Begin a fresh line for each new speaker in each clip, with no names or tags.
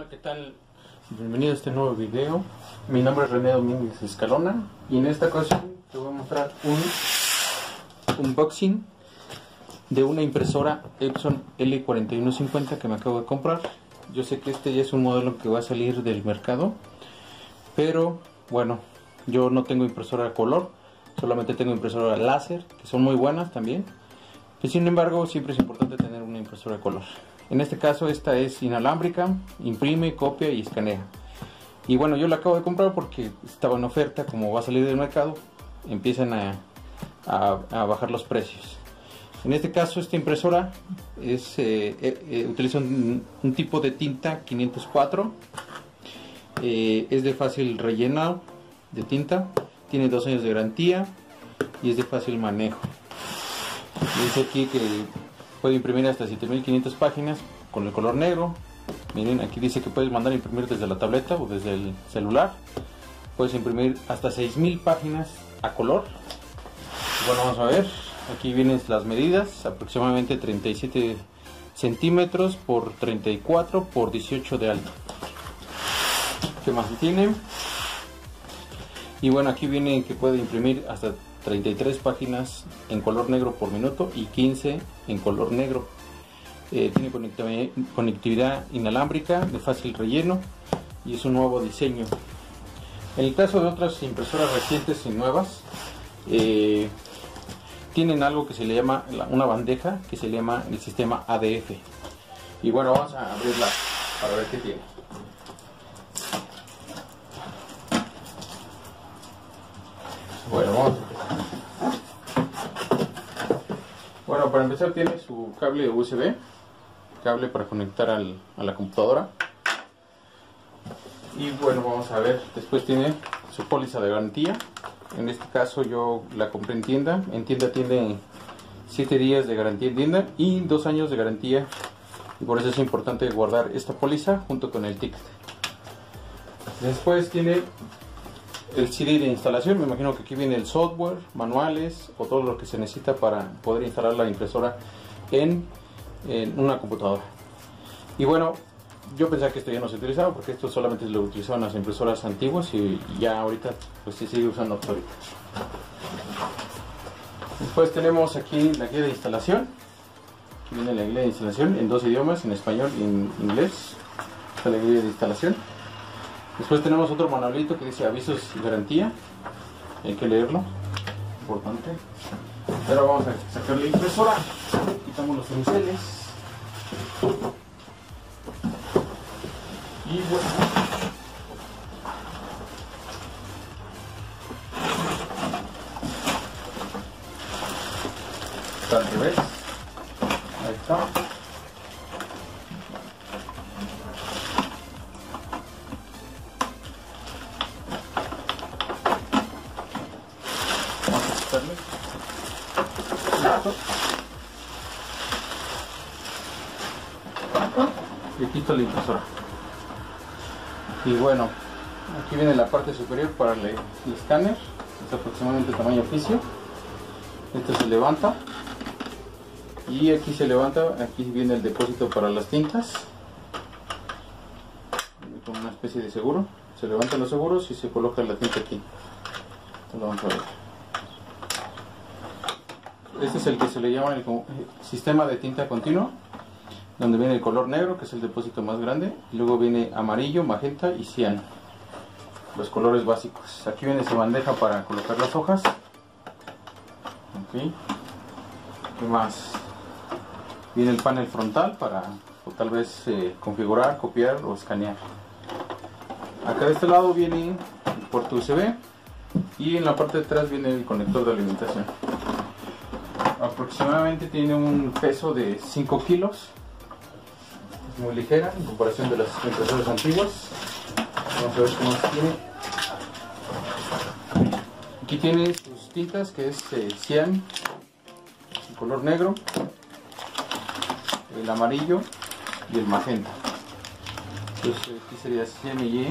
Hola, ¿qué tal? Bienvenido a este nuevo video. Mi nombre es René Domínguez Escalona y en esta ocasión te voy a mostrar un unboxing de una impresora Epson L4150 que me acabo de comprar. Yo sé que este ya es un modelo que va a salir del mercado, pero bueno, yo no tengo impresora a color, solamente tengo impresora láser, que son muy buenas también, y sin embargo siempre es importante tener una impresora a color. En este caso esta es inalámbrica, imprime, copia y escanea. Y bueno, yo la acabo de comprar porque estaba en oferta. Como va a salir del mercado, empiezan a bajar los precios. En este caso esta impresora utiliza un tipo de tinta 504. Es de fácil relleno de tinta, tiene 2 años de garantía y es de fácil manejo. Dice aquí que puede imprimir hasta 7500 páginas con el color negro. Miren, aquí dice que puedes mandar a imprimir desde la tableta o desde el celular. Puedes imprimir hasta 6000 páginas a color. Bueno, vamos a ver. Aquí vienen las medidas, aproximadamente 37 centímetros por 34 por 18 de alto. ¿Qué más tiene? Y bueno, aquí viene que puede imprimir hasta 33 páginas en color negro por minuto y 15 en color negro. Tiene conectividad inalámbrica de fácil relleno y es un nuevo diseño. En el caso de otras impresoras recientes y nuevas, tienen algo que se le llama una bandeja que se le llama el sistema ADF. Y bueno, vamos a abrirla para ver qué tiene. Bueno, vamos a empezar. Bueno, para empezar tiene su cable USB, cable para conectar a la computadora. Y bueno, vamos a ver, después tiene su póliza de garantía. En este caso yo la compré en tienda. En tienda tiene 7 días de garantía en tienda y 2 años de garantía. Y por eso es importante guardar esta póliza junto con el ticket. Después tiene el CD de instalación. Me imagino que aquí viene el software, manuales o todo lo que se necesita para poder instalar la impresora en una computadora. Y bueno, yo pensaba que esto ya no se utilizaba porque esto solamente lo utilizaban las impresoras antiguas y ya ahorita pues se sigue usando hasta ahorita. Después tenemos aquí la guía de instalación. Aquí viene la guía de instalación en 2 idiomas, en español y en inglés. Esta es la guía de instalación. Después tenemos otro manualito que dice avisos y garantía. Hay que leerlo, importante. Ahora vamos a sacar la impresora. Quitamos los pinceles. Y bueno, está al revés. Ahí está. Y quito la impresora. Y bueno, aquí viene la parte superior para el escáner. Es aproximadamente tamaño oficio. Esto se levanta y aquí se levanta. Aquí viene el depósito para las tintas con una especie de seguro. Se levantan los seguros y se coloca la tinta aquí. Esto lo vamos a ver. Este es el que se le llama el sistema de tinta continua, donde viene el color negro, que es el depósito más grande, y luego viene amarillo, magenta y cian, los colores básicos. Aquí viene su bandeja para colocar las hojas. Okay. ¿Qué más? Viene el panel frontal para tal vez configurar, copiar o escanear. Acá de este lado viene el puerto USB y en la parte de atrás viene el conector de alimentación. Aproximadamente tiene un peso de 5 kilos. Es muy ligera en comparación de las impresoras antiguas. Vamos a ver qué más tiene. Aquí tiene sus tintas, que es cian, el color negro, el amarillo y el magenta. Entonces aquí sería cian y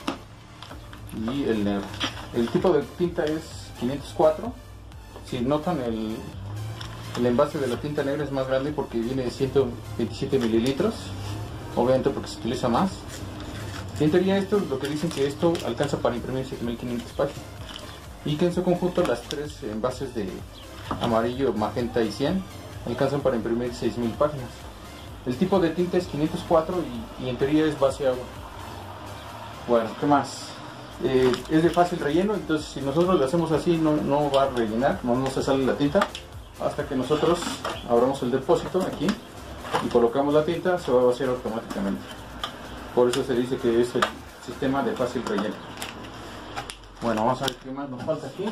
el negro. El tipo de tinta es 504. Si notan, el envase de la tinta negra es más grande porque viene de 127 mililitros, obviamente porque se utiliza más. En teoría esto lo que dicen que esto alcanza para imprimir 7500 páginas. Y que en su conjunto las tres envases de amarillo, magenta y cian alcanzan para imprimir 6000 páginas. El tipo de tinta es 504 y en teoría es base agua. Bueno, ¿qué más? Es de fácil relleno, entonces si nosotros lo hacemos así no va a rellenar, no se sale la tinta. Hasta que nosotros abramos el depósito aquí y colocamos la tinta, se va a vaciar automáticamente. Por eso se dice que es el sistema de fácil relleno. Bueno, vamos a ver qué más nos falta aquí.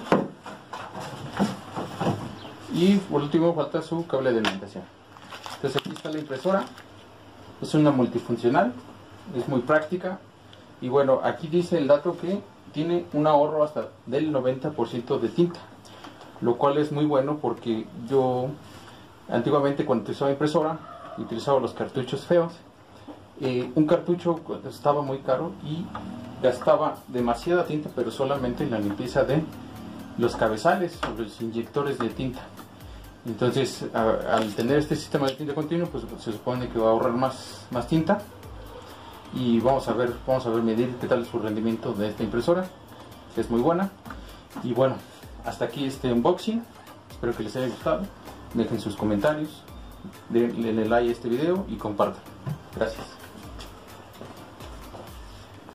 Y por último falta su cable de alimentación. Entonces aquí está la impresora. Es una multifuncional, es muy práctica. Y bueno, aquí dice el dato que tiene un ahorro hasta del 90% de tinta. Lo cual es muy bueno porque yo antiguamente cuando utilizaba impresora utilizaba los cartuchos feos. Un cartucho estaba muy caro y gastaba demasiada tinta, pero solamente en la limpieza de los cabezales o los inyectores de tinta. Entonces al tener este sistema de tinta continuo, pues se supone que va a ahorrar más tinta. Y vamos a ver medir qué tal es su rendimiento de esta impresora, que es muy buena. Y bueno, hasta aquí este unboxing. Espero que les haya gustado. Dejen sus comentarios, denle like a este video y compartan. Gracias.